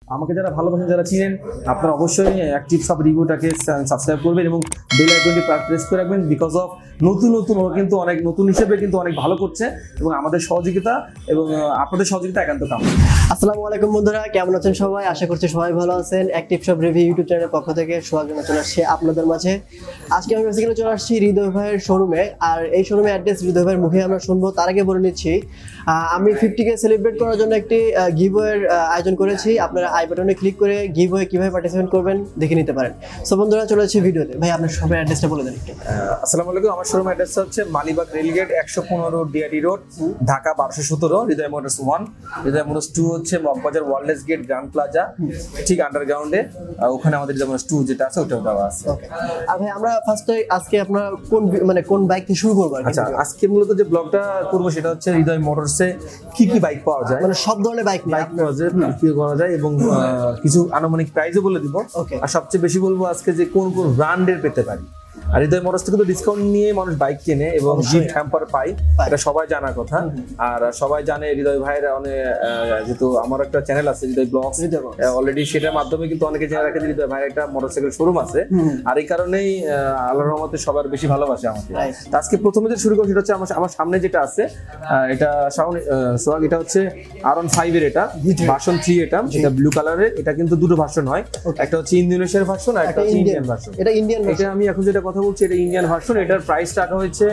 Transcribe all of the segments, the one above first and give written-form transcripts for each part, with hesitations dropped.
আমাকে যারা ভালোবাসেন, যারা চিনেন, আপনারা অবশ্যই অ্যাক্টিভ সব রিভিউটাকে সাবস্ক্রাইব করবেন এবং বেল আইকনটি প্রেস করে রাখবেন। বিকজ অফ নতুন ওরা কিন্তু অনেক নতুন হিসেবে কিন্তু অনেক ভালো করছে এবং আমাদের সহযোগিতা এবং আপনাদের সহযোগিতা একান্ত কাম্য। আসসালামু আলাইকুম বন্ধুরা, কেমন আছেন সবাই? আশা করছি সবাই ভালো আছেন। অ্যাক্টিভ সব রিভিউ ইউটিউব চ্যানেলের পক্ষ থেকে সোহাগ চলে আসছে আপনাদের মাঝে। আজকে আমি বেসিক্যালি চলে আসছি হৃদয় ভাইয়ের শোরুমে, আর এই শোরুমে অ্যাড্রেস হৃদয় ভাইয়ের মুখে আমরা শুনবো। তার আগে বলে নিচ্ছি, আমি 50K সেলিব্রেট করার জন্য একটি গিভওয়ের আয়োজন করেছি। আপনারা আই বাটনে ক্লিক করে গিভওয়ে কিভাবে পার্টিসিপেট করবেন দেখে নিতে পারেন। সো বন্ধুরা চলে যাচ্ছি ভিডিওতে। ভাই আপনার শপের অ্যাড্রেসটা বলে দেন একটু। আসসালামু আলাইকুম, আমার শোরুম অ্যাড্রেস হচ্ছে Malibagh rail gate 115 DRD road, Dhaka 1217, Hriday Motors 1, Hriday Motors 2 হচ্ছে Moghbazar wireless gate grand plaza, ঠিক আন্ডারগ্রাউন্ডে। ওখানে আমাদের হৃদয় মোটরস 2 যেটা আছে ওটাও দেওয়া আছে। ওকে, আর ভাই আমরা ফার্স্টে আজকে আপনার কোন বাইক থেকে শুরু করব? আচ্ছা, আজকে মূলত যে ব্লগটা করবো সেটা হচ্ছে হৃদয় মোটরসে কি কি বাইক পাওয়া যায়, মানে সব ধরনের বাইক পাওয়া যায়, কি করা যায় এবং কিছু আনুমানিক প্রাইসও বলে দিব। আর সবচেয়ে বেশি বলবো আজকে যে কোন কোন ব্র্যান্ডের পেতে পারি। আর হৃদয় মোটরস থেকে তো ডিসকাউন্ট নিয়ে মানুষ বাইক কেনে এবং গিফট হ্যাম্পার পাই, এটা সবাই জানার কথা। আর সবাই জানে হৃদয় ভাইয়ের অনেক, যেহেতু আমার একটা চ্যানেল আছে হৃদয় ব্লগস, অলরেডি সেটার মাধ্যমে কিন্তু অনেকে জেনে রাখে যে হৃদয় ভাইয়ের একটা মোটরসাইকেল শোরুম আছে। আর এই কারণেই আল্লাহর রহমতে সবার বেশি ভালোবাসে আমাকে। আজকে প্রথমে যে শুরু করি সেটা হচ্ছে আমার সামনে যেটা আছে, এটা সোহাগ, এটা হচ্ছে R15 এর, এটা ভার্সন 3, এটা ব্লু কালারের। এটা কিন্তু দুটো ভার্সন হয়, একটা হচ্ছে ইন্দোনেশিয়ার ভার্সন আর একটা ইন্ডিয়ান ভার্সন। এটা ইন্ডিয়ান, এটা আমি এখন যেটা কথা বলছি এটা ইন্ডিয়ান ভার্সন। এটার প্রাইস টাকা হচ্ছে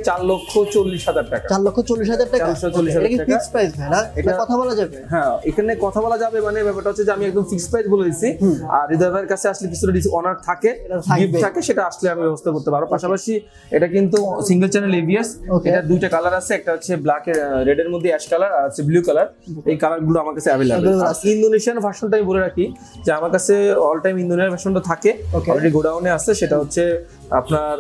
4,40,000 টাকা। 4,40,000 টাকা। এটা কি ফিক্সড প্রাইস ভাই না? এটা কথা বলা যাবে? হ্যাঁ, এখানে কথা বলা যাবে, মানে ব্যাপারটা হচ্ছে যে আমি একদম ফিক্সড প্রাইস বলে দিচ্ছি। আর হৃদয় ভাইয়ের কাছে আসলে কিছুটা অনার থাকে, গিফট থাকে, সেটা আসলে আমি ব্যবস্থা করতে পারবো। পাশাপাশি এটা কিন্তু সিঙ্গেল চ্যানেল এবিএস। এটা দুইটা কালার আছে, একটা হচ্ছে ব্ল্যাক রেড এর মধ্যে অ্যাশ কালার, আর আছে ব্লু কালার। এই কালারগুলো আমার কাছে अवेलेबल আছে। ইন্দোনেশিয়ান ভার্সনটা আমি বলে রাখি যে আমার কাছে অল টাইম ইন্দোনেশিয়ান ভার্সনটা থাকে, অলরেডি গোডাউনে আছে। সেটা হচ্ছে আপনার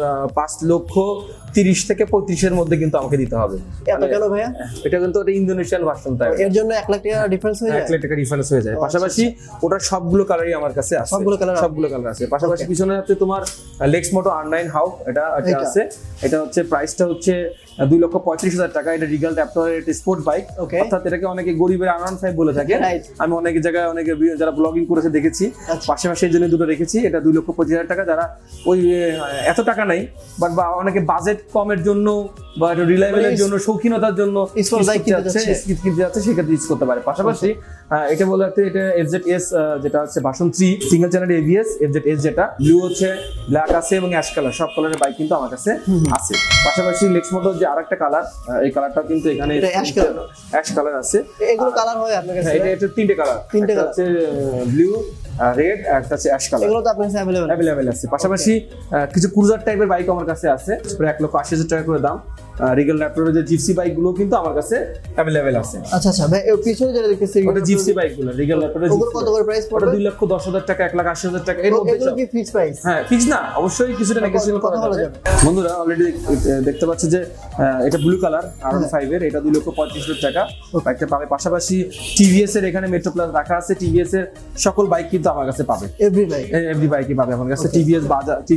5,30,000 থেকে 35,000 মধ্যে কিন্তু আমাকে দিতে হবে। এত কেন ভাইয়া? এটা কিন্তু ওটা ইন্দোনেশিয়ান ভার্সনটা, এর জন্য 1 লাখ টাকা ডিফারেন্স হয়ে যায়। 1 লাখ টাকা ডিফারেন্স হয়ে যায়। পাশাপাশি ওটা সবগুলো কালারই আমার কাছে আছে, সবগুলো কালার আছে। পাশাপাশি পিছনে হচ্ছে তোমার লেক্স মোটো R9 হাউ, এটা আছে। এটা হচ্ছে প্রাইসটা হচ্ছে 2,35,000 টাকা। এটা রিগাল র্যাপটরের একটা স্পোর্ট বাইক, অর্থাৎ এটাকে অনেকে গরিবের R15 বলে থাকে। আমি অনেক জায়গায় অনেকে যারা ব্লগিং করেছে দেখেছি, পাশাপাশি এই জন্য দুটো রেখেছি। এটা 2,25,000 টাকা। যারা ওই এত টাকা নাই বাট বা অনেকে বাজেট কমের জন্য বা রিলায়েবলের জন্য, শৌখিনতার জন্য কিনতে যাচ্ছে, সেক্ষেত্রে ইউজ করতে পারে। পাশাপাশি এটা বলে রাখতে, এটা FZS যেটা হচ্ছে version 3 single channel ABS FZS, যেটা ব্লু হচ্ছে, ব্ল্যাক আছে এবং অ্যাশ কালার, সব কালারের বাইক কিন্তু আমার কাছে আছে। পাশাপাশি লেক্স মোটো যে আরেকটা কালার, এই কালারটাও কিন্তু এখানে অ্যাশ কালার আছে। এগুলো কালার হয় আপনার কাছে? এটা তিনটে কালার আছে, ব্লু, রেড, আর একটা আছে অ্যাশ কালার। এগুলো তো আপনার কাছে अवेलेबल আছে। পাশাপাশি কিছু ক্রুজার টাইপের বাইক আমার কাছে আছে, প্রায় 1,80,000 টাকা করে দাম। রিগাল র্যাপটরের যে জিপসি বাইকগুলো কিন্তু আমার কাছে अवेलेबल আছে। আচ্ছা ভাই, এই পিছনে যেটা দেখতেছি ওটা জিপসি বাইকগুলো, রিগাল র্যাপটরের। ওগুলো কত করে প্রাইস পড়বে? 2,10,000 টাকা, 1,80,000 টাকা, এর মধ্যে। এগুলো কি ফিক্স প্রাইস? হ্যাঁ, ফিক্স না, অবশ্যই কিছুটা নেগোশিয়েবল করা যাবে। বন্ধুরা অলরেডি দেখতে পাচ্ছেন যে এটা ব্লু কালার R15 এর, এটা 2,35,000 টাকা বাইকটা পাবে। পাশাপাশি টিভিএস এর এখানে মেট্রো প্লাস রাখা আছে। টিভিএস এর সকল বাইক কিন্তু আমার কাছে পাবে, এভরি বাইকই পাবে আমার কাছে। টিভিএস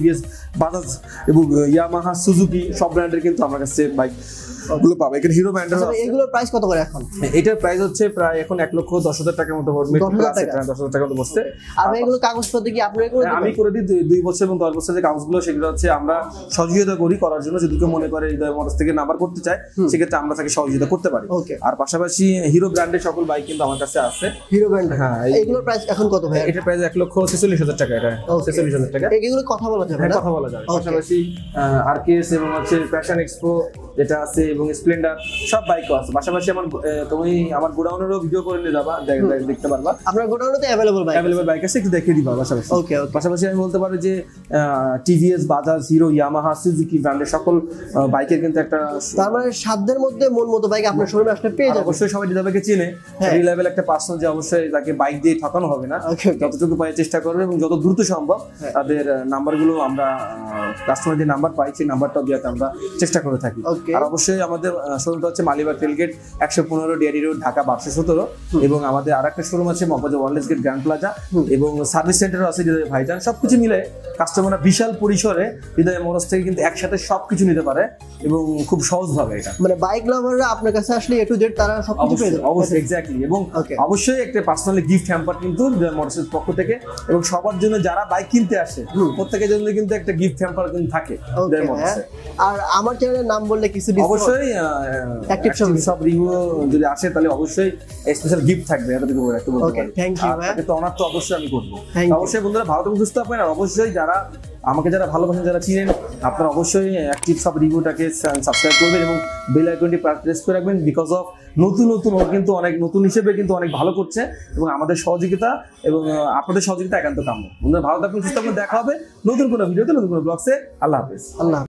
বাজাজ এবং ইয়ামাহা, সুজুকি সব ব্র্যান্ডের কিন্তু আমার কাছে বাইক গুলো পাবে। এখানে হিরো ব্র্যান্ডের। এগুলোর প্রাইস কত করে এখন? এটার প্রাইস হচ্ছে প্রায় এখন 1,10,000 টাকার মতো পড়বে, 10,000 টাকার মতো বসছে। আর এগুলো কাগজপত্র কি আপনি করে দিবেন? আমি করে দিই 2 বছর এবং 10 বছরের যে কাগজগুলো, সেগুলো হচ্ছে আমরা সহযোগিতা করার জন্য। যদি কেউ মনে করে হৃদয় মোটরস থেকে নাম্বার করতে চায়, সেক্ষেত্রে আমরা তাকে সহযোগিতা করতে পারি। আর পাশাপাশি হিরো ব্র্যান্ডের সকল বাইক কিন্তু আমার কাছে আছে। হিরো ব্র্যান্ড, হ্যাঁ। এগুলোর প্রাইস এখন কত ভাই? এটার প্রাইস 1,46,000 টাকা। এটা 46,000 টাকা। এগুলো কথা বলা যাবে? কথা বলা যাবে। পাশাপাশি আরকেএস এবং হচ্ছে প্যাশন এক্সপো যেটা আছে এবং স্প্লেন্ডার সব বাইকও আছে। পাশাপাশি তুমি আমার গোডাউনেরও ভিডিও করে নিয়ে যাবা, দেখতে পারবা। আপনার গোডাউনে তো अवेलेबल বাইক আছে, একটু দেখিয়ে দিবা। পাশাপাশি আমি বলতে পারি যে টিভিএস, বাজাজ, হিরো, ইয়ামাহা, সুজুকি ব্র্যান্ডের সকল বাইকের কিন্তু একটা, তার মানে সাধ্যের মধ্যে মন মতো বাইক আপনার শোরুমে আসলে পেয়ে যাবেন। অবশ্যই সবাই হৃদয়কে চিনে, রিলায়েবল একটা পার্সন, যে অবশ্যই তাকে বাইক দিয়ে ঠকানো হবে না। যতটুকু পাই চেষ্টা করবে এবং যত দ্রুত সম্ভব তাদের নাম্বারগুলো আমরা কাস্টমার যে নাম্বার পাই সেই নাম্বারটাও দেওয়াতে আমরা চেষ্টা করে থাকি। আর অবশ্যই আমাদের শোরুমটা হচ্ছে Malibagh rail gate 115 DRD road, Dhaka 1217, এবং আমাদের আরেকটা শোরুম আছে Moghbazar wireless gate grand plaza, এবং সার্ভিস সেন্টারও আছে হৃদয় ভাইজান। সবকিছু মিলে কাস্টমাররা বিশাল পরিসরে হৃদয় মোটরস থেকে কিন্তু একসাথে সবকিছু নিতে পারে। এবং খুব সহজভাবে এটা। মানে বাইক লাভাররা আপনার কাছে আসলে এ টু জেড তারা সবকিছু পেয়ে যাবে। অবশ্যই এক্স্যাক্টলি। এবং অবশ্যই একটা পার্সোনালি গিফট হ্যাম্পার কিন্তু মোটরসাইকেল পক্ষ থেকে, এবং সবার জন্য যারা বাইক কিনতে আসে প্রত্যেকের জন্য কিন্তু একটা গিফট হ্যাম্পার কিন্তু থাকে। আর আমার চ্যানেলের নাম বললে কিছু অবশ্যই অ্যাক্টিভ শপ রিভিউ যদি আসে তাহলে অবশ্যই স্পেশাল গিফট থাকবে, এটা থেকে একটু বলতে পারি। থ্যাংক ইউ ভাই, তো অনার তো অবশ্যই আমি করব। অবশ্যই বন্ধুরা ভালো থাকুন, সুস্থ থাকবেন। আর অবশ্যই যারা আমাকে যারা ভালোবাসেন, যারা চিনেন, আপনারা অবশ্যই অ্যাক্টিভ শপ রিভিউটাকে সাবস্ক্রাইব করবেন এবং বেল আইকনটি প্রেস করে রাখবেন। বিকজ অফ নতুন ও কিন্তু অনেক নতুন হিসেবে কিন্তু অনেক ভালো করছে এবং আমাদের সহযোগিতা এবং আপনাদের সহযোগিতা একান্ত কাম্য। বন্ধুরা ভালো থাকুন, সুস্থ থাকুন, দেখা হবে নতুন কোনো ভিডিওতে, নতুন কোনো ব্লগসে। আল্লাহ হাফেজ। আল্লাহ।